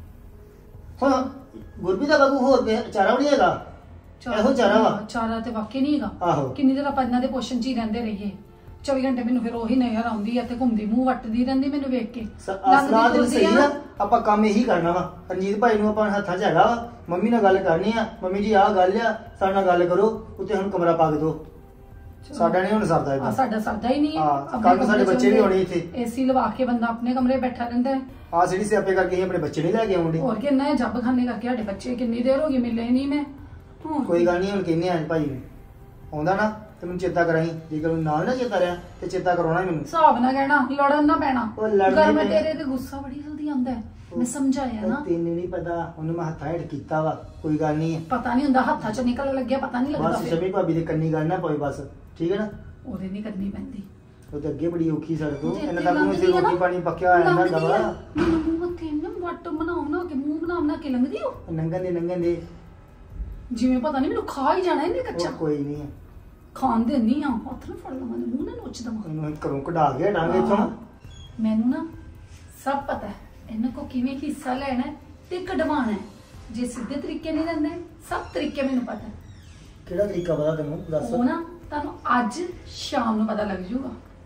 ਹੁਣ ਗੁਰਬੀ ਦਾ ਬਾਬੂ ਹੋਰ ਚਾਰਾ ਵੀ ਨਹੀਂ ਹੈਗਾ, ਇਹੋ ਚਾਰਾ ਵਾ। ਚਾਰਾ ਤੇ ਵਾਕਈ ਨਹੀਂ ਹੈਗਾ। ਆਹੋ, ਕਿੰਨੀ ਦੇਰ ਆਪਾਂ ਇਹਨਾਂ ਦੇ ਪੋਸ਼ਣ 'ਚ ਹੀ ਰਹਿੰਦੇ ਰਹੀਏ। 24 ਘੰਟੇ ਮੈਨੂੰ ਫਿਰ ਉਹੀ ਨਜ਼ਰ ਆਉਂਦੀ ਆ ਤੇ ਘੁੰਮਦੀ ਮੂੰਹ ਵੱਟਦੀ ਰਹਿੰਦੀ ਮੈਨੂੰ ਵੇਖ ਕੇ। ਅਸਲਾ ਤੇ ਸਹੀ ਆ, ਆਪਾਂ ਕੰਮ ਇਹੀ ਕਰਨਾ ਵਾ। ਰਣਜੀਤ ਭਾਈ ਨੂੰ ਆਪਾਂ ਹੱਥਾਂ 'ਚ ਹੈਗਾ ਵਾ, ਮੰਮੀ ਨਾਲ ਗੱਲ ਕਰਨੀ ਆ, ਮੰਮੀ ਜੀ ਆਹ ਗੱਲ ਆ, ਸਾਡੇ ਨਾਲ ਗੱਲ ਕਰੋ, ਉੱਤੇ ਹੁਣ ਕਮਰਾ ਪਾ ਕੇ ਦਿਓ। ਸਾਡਾ ਨਹੀਂ ਹੁਣ ਸਰਦਾ ਇਹਦਾ। ਸਾਡਾ ਸਰਦਾ ਹੀ ਨਹੀਂ ਹੈ। ਹਾਂ, ਕੱਲ ਨੂੰ ਸਾਡੇ ਬੱਚੇ ਵੀ ਹੋਣੇ ਇੱਥੇ। ਏਸੀ ਲਵਾ ਕੇ ਬੰਦਾ ਆਪਣੇ ਕਮਰੇ ਬੈਠਾ ਰਹਿੰਦਾ ਹੈ। ਆਹ ਜਿਹੜੀ ਸਿਆਪੇ ਕਰਕੇ ਅਸੀਂ ਆਪਣੇ ਬੱਚੇ ਨਹੀਂ ਲੈ ਕੇ ਆਉਂਦੇ। ਹੋਰ ਕਿੰਨਾ ਹੈ, ਜੱਬ ਖਾਨੇ ਕਰਕੇ ਸਾਡੇ ਬੱਚੇ ਕਿੰਨੀ ਦੇਰ ਹੋ ਗਈ ਮਿਲੇ ਨਹੀਂ ਮੈਂ। ਕੋਈ ਗੱਲ ਨਹੀਂ, ਹੁਣ ਕਹਿੰਦੇ ਆਂ ਭਾਈ ਨੂੰ ਆਉਂਦਾ ਨਾ ਤੇ ਮੈਨੂੰ ਚੇਤਾ ਕਰਾਈ, ਜੇ ਮੈਨੂੰ ਨਾਲ ਨਾ ਚੇਤਾ ਰਿਹਾ ਤੇ ਚੇਤਾ ਕਰਾਉਣਾ ਹੀ ਮੈਨੂੰ। ਹਿਸਾਬ ਨਾ ਕਹਿਣਾ, ਲੜਨ ਨਾ ਪੈਣਾ। ਉਹ ਲੜਨ ਘਰ ਨਹੀਂ ਮੈਂ ਪੈਣਾ। ਤੇਰੇ ਤੇ ਗੁੱਸਾ ਬੜੀ ਜਲਦੀ ਆਉਂਦਾ ਹੈ, ਮੈਂ ਸਮਝਾਇਆ ਨਾ। ਤੈਨੂੰ ਨਹੀਂ ਪਤਾ, ਉਹਨੂੰ ਮੈਂ ਹੱਥਾਂ ਹੇਠ ਕੀਤਾ ਵਾ, ਕੋਈ ਗੱਲ ਨਹੀਂ ਹੈ। ਪਤਾ ਨਹੀਂ ਹੁੰਦਾ, ਹੱਥਾਂ ਚੋਂ ਨਿਕਲ ਲੱਗਿਆ ਪਤਾ ਨਹੀਂ ਲੱਗਦਾ। ਬਸ ਸ਼ਮੀ ਭਾਬੀ ਦੇ ਕੰਨੀ ਗੱਲ ਨਾ ਪਵੇ ਬਸ, ਠੀਕ ਹੈ ਨਾ। ਉਹਦੇ ਨਹੀਂ ਕਰਨੀ ਪੈਂਦੀ। ਉਹ ਤੇ ਅੱਗੇ ਬੜੀ ਔਖੀ ਸੜ ਤੋਂ, ਤੇ ਇਹਨਾਂ ਦਾ ਨੂੰ ਲੰਘਦੀ ਆ ਨਾ, ਰੋਟੀ ਪਾਣੀ ਪੱਕਿਆ ਹੋਇਆ ਇਹਨਾਂ ਦਾ ਵਾ। ਮੈਨੂੰ ਮੂੰਹ ਤੇ ਨਾ ਵੱਟ ਬਣਾ ਕੇ ਮੂੰਹ ਬਣਾ ਕੇ ਲੰਘਦੀ ਉਹ। ਨੰਗਨ ਦੇ ਜਿਵੇਂ ਪਤਾ ਨਹੀਂ ਮੈਨੂੰ ਖਾ ਹੀ ਜਾਣਾ ਇਹਨੇ ਕੱਚਾ। ਉਹ ਕੋਈ ਨਹੀਂ ਹੈ, ਖਾਣ ਦੇ ਨਹੀਂ ਆ, ਹੱਥ ਨੂੰ ਫੜ ਲਵਾਂ, ਮੂੰਹ ਨਾਲ ਨੋਚ ਦਵਾਂ। ਇਹਨੂੰ ਘਰੋਂ ਕਢਾ ਕੇ ਹਟਾਂਗੇ ਇੱਥੋਂ। ਮੈਨੂੰ ਨਾ ਸਭ ਪਤਾ ਹੈ ਇਹਨਾਂ ਕੋ ਕਿਵੇਂ ਹਿੱਸਾ ਲੈਣਾ ਹੈ ਤੇ ਕਢਵਾਉਣਾ ਹੈ। ਜੇ ਸਿੱਧੇ ਤਰੀਕੇ ਨਹੀਂ ਲੈਂਦੇ, ਸਭ ਤਰੀਕੇ ਮੈਨੂੰ ਪਤਾ ਹੈ। ਕਿਹੜਾ ਤਰੀਕਾ ਪਤਾ ਤੈਨੂੰ ਦੱਸ। ਉਹ ਨਾ ਤੁਹਾਨੂੰ ਅੱਜ ਸ਼ਾਮ ਨੂੰ ਪਤਾ ਲੱਗ ਜਾਊਗਾ।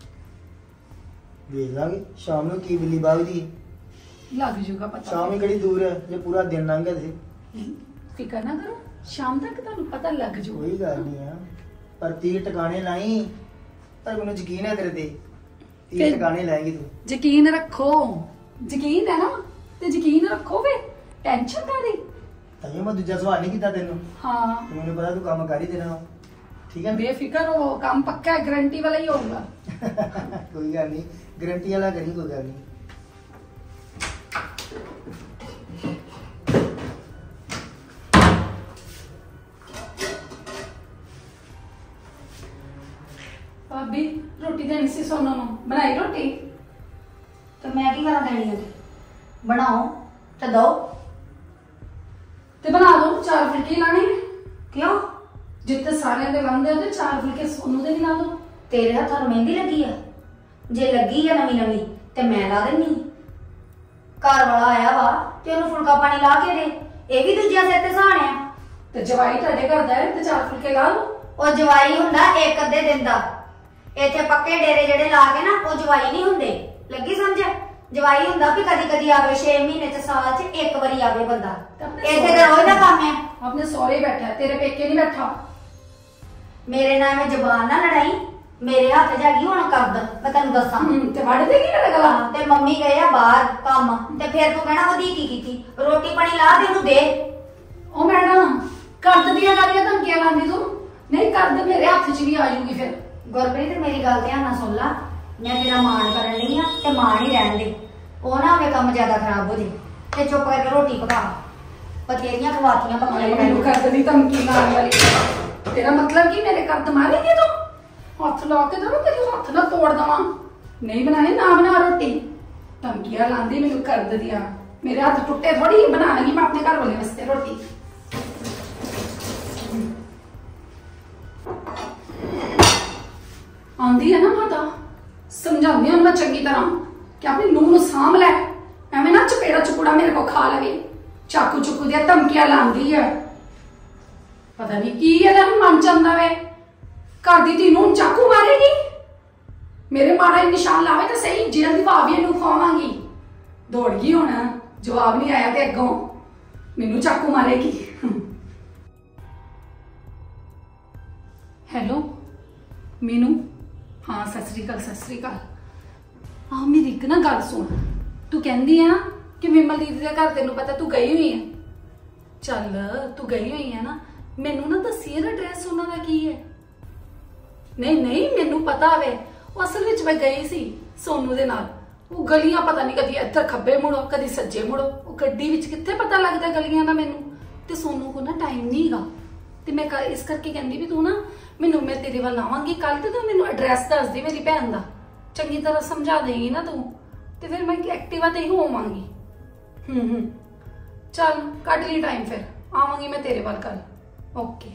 ਦੇਖ ਲਾਂਗੇ ਸ਼ਾਮ ਨੂੰ ਕੀ ਬਿੱਲੀ ਬਾਗਦੀ ਹੈ। ਲੱਗ ਜਾਊਗਾ ਪਤਾ। ਸ਼ਾਮ ਹੀ ਕਿਹੜੀ ਦੂਰ ਹੈ, ਜੇ ਪੂਰਾ ਦਿਨ ਲੰਘ ਗਿਆ ਤੇ। ਫਿਕਰ ਨਾ ਕਰੋ, ਸ਼ਾਮ ਤੱਕ ਤੁਹਾਨੂੰ ਪਤਾ ਲੱਗ ਜਾਊਗਾ। ਕੋਈ ਗੱਲ ਨਹੀਂ ਆ, ਪਰ ਤੀਰ ਟਿਕਾਣੇ ਲਾਈ। ਪਰ ਮੈਨੂੰ ਯਕੀਨ ਹੈ ਤੇਰੇ ਤੇ, ਤੀਰ ਟਿਕਾਣੇ ਲਾਏਗੀ ਤੂੰ। ਯਕੀਨ ਰੱਖੋ, ਯਕੀਨ ਹੈ ਨਾ ਤੇ ਯਕੀਨ ਰੱਖੋ ਵੇ, ਟੈਨਸ਼ਨ ਕਾਦੀ। ਤਾਂ ਮੈਂ ਦੂਜਾ ਸਵਾਲ ਨਹੀਂ ਕੀਤਾ ਤੈਨੂੰ। ਹਾਂ ਤੇ ਮੈਨੂੰ ਪਤਾ ਤੂੰ ਕੰਮ ਕਰ ਹੀ ਦੇਣਾ, ਠੀਕ ਹੈ ਨਾ। ਬੇਫਿਕਰ ਹੋ, ਕੰਮ ਪੱਕਾ ਹੈ, ਗਾਰੰਟੀ ਵਾਲਾ ਹੀ ਹੋਊਗਾ। ਕੋਈ ਗੱਲ ਨਹੀਂ, ਗਾਰੰਟੀ ਵਾਲਾ ਕਰੀ, ਕੋਈ ਗੱਲ ਨਹੀਂ। ਭਾਬੀ ਰੋਟੀ ਦੇਣੀ ਸੀ ਸੋਨੂ ਨੂੰ, ਬਣਾਈ ਰੋਟੀ? ਤੇ ਮੈਂ ਕੀ ਕਰਾਂ ਦੇਣੀ ਹੈ? ਬਣਾਓ ਤੇ ਦੋ। ਤੇ ਬਣਾ ਦੋ, 4 ਫੁਲਕੇ ਲਾਣੇ। ਕਿਉਂ? ਜਿੱਤੇ ਸਾਰਿਆਂ ਦੇ ਲਾਉਂਦੇ ਹੋ ਤੇ 4 ਫੁਲਕੇ ਸੋਨੂ ਦੇ ਵੀ ਲਾ ਦੋ। ਤੇਰੇ ਹੱਥਾਂ ਨੂੰ ਮਹਿੰਦੀ ਲੱਗੀ ਆ? ਜੇ ਲੱਗੀ ਆ ਨਵੀਂ ਨਵੀਂ ਤੇ ਮੈਂ ਲਾ ਦਿੰਨੀ। ਘਰ ਵਾਲਾ ਆਇਆ ਵਾ ਤੇ ਉਹਨੂੰ ਫੁਲਕਾ ਪਾਣੀ ਲਾ ਕੇ ਦੇ, ਇਹ ਵੀ ਦੂਜਿਆਂ ਸਿਰ ਤੇ ਸਹਾਣਿਆ। ਤੇ ਜਵਾਈ ਤੁਹਾਡੇ ਘਰ ਦਾ ਹੈ ਤੇ 4 ਫੁਲਕੇ ਲਾ ਲਓ। ਉਹ ਜਵਾਈ ਹੁੰਦਾ ਇੱਕ ਅੱਧੇ ਦਿਨ ਦਾ, ਇੱਥੇ ਪੱਕੇ ਡੇਰੇ ਜਿਹੜੇ ਲਾ ਕੇ ਨਾ ਉਹ ਜਵਾਈ ਨਹੀਂ ਹੁੰਦੇ। ਲੱਗੀ ਸਮਝ? ਜਵਾਈ ਹੁੰਦਾ ਵੀ ਕਦੀ ਕਦੀ ਆਵੇ, 6 ਮਹੀਨੇ ਚ ਸਾਲ ਚ ਇੱਕ ਵਾਰੀ ਆਵੇ ਬੰਦਾ। ਇੱਥੇ ਤਾਂ ਰੋਜ਼ ਦਾ ਕੰਮ ਹੈ। ਆਪਣੇ ਸਹੁਰੇ ਬੈਠਾ, ਤੇਰੇ ਪੇਕੇ ਨਹੀਂ ਬੈਠਾ। ਮੇਰੇ ਨਾਲ ਮੈਂ ਜ਼ਬਾਨ ਨਾ ਲੜਾਈ, ਮੇਰੇ ਹੱਥ ਜਾਗੀ ਹੁਣ ਕਰਦ, ਮੈਂ ਤੈਨੂੰ ਦੱਸਾਂ। ਤੇ ਵੜ ਦੇਗੀ ਮੇਰੇ ਗਲਾ। ਤੇ ਮੰਮੀ ਗਏ ਆ ਬਾਹਰ ਕੰਮ, ਤੇ ਫਿਰ ਤੂੰ ਕਹਿਣਾ ਉਹਦੀ ਕੀ ਕੀਤੀ? ਰੋਟੀ ਪਾਣੀ ਲਾ ਦੇ ਉਹਨੂੰ ਦੇ। ਉਹ ਮੈਡਮ ਕਰਦ ਦੀਆਂ ਗਾਲੀਆਂ ਧਮਕੀਆਂ ਲਾਉਂਦੀ ਤੂੰ, ਨਹੀਂ ਕਰਦ ਮੇਰੇ ਹੱਥ 'ਚ ਵੀ ਆ ਜੂਗੀ ਫਿਰ। ਗੁਰਪ੍ਰੀਤ ਮੇਰੀ ਗੱਲ ਧਿਆਨ ਨਾਲ ਸੁਣ ਲਾ, ਮੈਂ ਤੇਰਾ ਮਾਣ ਕਰਨ ਲਈ ਆ ਤੇ ਮਾਣ ਹੀ ਰਹਿਣ ਦੇ। ਉਹ ਨਾ ਹੋਵੇ ਕੰਮ ਜ਼ਿਆਦਾ ਖਰਾਬ ਹੋ ਜੇ, ਤੇ ਚੁੱਪ ਕਰਕੇ ਰੋਟੀ ਪਕਾ। ਬਥੇਰੀਆਂ ਖਵਾਤੀਆਂ ਪਕਾਉਣੇ ਮੈਨੂੰ ਕਰਦ ਦੀ ਧਮਕੀ ਲਾਉਣ ਵਾਲੀ, ਤੇਰਾ ਮਤਲਬ ਕੀ ਮੇਰੇ ਕਰਦ ਮਾਰੇਂਗੇ ਤੂੰ? ਹੱਥ ਲਾ ਕੇ ਤਾਂ ਤੇਰੇ ਹੱਥ ਨਾਲ ਤੋੜ ਦਵਾਂ। ਨਹੀਂ ਬਣਾਏ ਨਾ ਬਣਾ ਰੋਟੀ, ਧਮਕੀਆਂ ਲਾਉਂਦੀ ਮੈਨੂੰ ਕਰਦ ਦੀਆਂ। ਮੇਰੇ ਹੱਥ ਟੁੱਟੇ ਥੋੜੀ ਬਣਾ ਲਗੀ ਮੈਂ ਆਪਣੇ ਘਰ ਵਾਲੇ ਵਾਸਤੇ ਰੋਟੀ। ਆਂਦੀ ਹੈ ਨਾ ਮਾਤਾ, ਸਮਝਾਉਂਦੀ ਹਾਂ ਮੈਂ ਚੰਗੀ ਤਰ੍ਹਾਂ ਕਿ ਆਪਣੀ ਨੂੰਹ ਨੂੰ ਸਾਂਭ ਲੈ, ਐਵੇਂ ਨਾ ਚਪੇੜਾ ਚਪੂੜਾ ਮੇਰੇ ਕੋ ਖਾ ਲਵੇ। ਚਾਕੂ ਚੁੱਕੂ ਦੀਆਂ ਧਮਕੀਆਂ ਲਾਉਂਦੀ ਹੈ, ਪਤਾ ਨਹੀਂ ਕੀ ਇਹਦਾ ਮਨ ਚ ਆਉਂਦਾ ਵੇ। ਘਰ ਦੀ ਧੀ ਨੂੰ ਚਾਕੂ ਮਾਰੇਗੀ? ਮੇਰੇ ਮਾੜਾ ਨਿਸ਼ਾਨ ਲਾਵੇ ਤਾਂ ਸਹੀ, ਜੇਲ੍ਹ ਦੀ ਭਾਵੀ ਨੂੰ ਖਵਾਵਾਂਗੀ। ਦੌੜ ਗਈ ਹੁਣ, ਜਵਾਬ ਨਹੀਂ ਆਇਆ ਤੇ ਅੱਗੋਂ ਮੈਨੂੰ ਚਾਕੂ ਮਾਰੇਗੀ। ਹੈਲੋ ਮੀਨੂ, ਹਾਂ ਸਤਿ ਸ੍ਰੀ ਅਕਾਲ। ਸਤਿ ਸ੍ਰੀ ਅਕਾਲ। ਹਾਂ ਮੇਰੀ ਇੱਕ ਨਾ ਗੱਲ ਸੁਣ, ਤੂੰ ਕਹਿੰਦੀ ਆ ਕਿ ਵਿਮਲ ਦੀਦੀ ਦੇ ਘਰ ਤੈਨੂੰ ਪਤਾ ਤੂੰ ਗਈ ਹੋਈ ਹੈ। ਚੱਲ ਤੂੰ ਗਈ ਹੋਈ ਹੈ ਨਾ, ਮੈਨੂੰ ਨਾ ਦੱਸੀ ਇਹਦਾ ਐਡਰੈਸ ਉਹਨਾਂ ਦਾ ਕੀ ਹੈ। ਨਹੀਂ ਨਹੀਂ ਮੈਨੂੰ ਪਤਾ ਵੇ, ਉਹ ਅਸਲ ਵਿੱਚ ਮੈਂ ਗਈ ਸੀ ਸੋਨੂ ਦੇ ਨਾਲ। ਉਹ ਗਲੀਆਂ ਪਤਾ ਨਹੀਂ ਕਦੀ ਇੱਧਰ ਖੱਬੇ ਮੁੜੋ ਕਦੀ ਸੱਜੇ ਮੁੜੋ, ਉਹ ਗੱਡੀ ਵਿੱਚ ਕਿੱਥੇ ਪਤਾ ਲੱਗਦਾ ਗਲੀਆਂ ਦਾ ਮੈਨੂੰ। ਤੇ ਸੋਨੂ ਕੋ ਨਾ ਟਾਈਮ ਨਹੀਂ ਹੈਗਾ, ਤੇ ਮੈਂ ਇਸ ਕਰਕੇ ਕਹਿੰਦੀ ਵੀ ਤੂੰ ਨਾ ਮੈਨੂੰ, ਮੈਂ ਤੇਰੇ ਵੱਲ ਆਵਾਂਗੀ ਕੱਲ, ਤੇ ਤੂੰ ਮੈਨੂੰ ਐਡਰੈਸ ਦੱਸ ਦੇ ਮੇਰੀ ਭੈਣ ਦਾ, ਚੰਗੀ ਤਰ੍ਹਾਂ ਸਮਝਾ ਦੇਗੀ ਨਾ ਤੂੰ, ਤੇ ਫਿਰ ਮੈਂ ਐਕਟਿਵਾ ਤੇ ਹੀ ਹੋਵਾਂਗੀ। ਚੱਲ ਕੱਢ ਲਈ ਟਾਈਮ, ਫਿਰ ਆਵਾਂਗੀ ਮੈਂ ਤੇਰੇ ਵੱਲ ਕੱਲ। ਓਕੇ।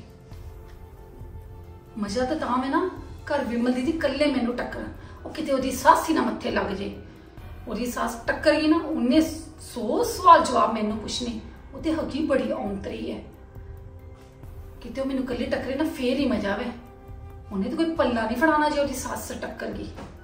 ਮਜ਼ਾ ਤਾਂ ਮੈਂ ਨਾ ਘਰ ਵਿਮਲ ਦੀਦੀ ਕੱਲੇ ਮੈਨੂੰ ਟੱਕਰ, ਉਹ ਕਿਤੇ ਉਹਦੀ ਸੱਸ ਹੀ ਨਾ ਮੱਥੇ ਲੱਗ ਜੇ। ਉਹਦੀ ਸੱਸ ਟੱਕਰ ਗਈ ਨਾ, ਉਹਨੇ 100 ਸਵਾਲ ਜਵਾਬ ਮੈਨੂੰ ਪੁੱਛਣੇ। ਉਹ ਤੇ ਹੈਗੀ ਬੜੀ ਔਂਤਰੀ ਹੈ, ਕਿਤੇ ਉਹ ਮੈਨੂੰ ਕੱਲੇ ਟੱਕਰੇ ਨਾ ਫੇਰ ਹੀ ਮਜ਼ਾ ਆਵੇ। ਉਹਨੇ ਤਾਂ ਕੋਈ ਪੱਲਾ ਨਹੀਂ ਫੜਾਉਣਾ ਜੇ ਉਹਦੀ ਸੱਸ ਟੱਕਰ ਗਈ।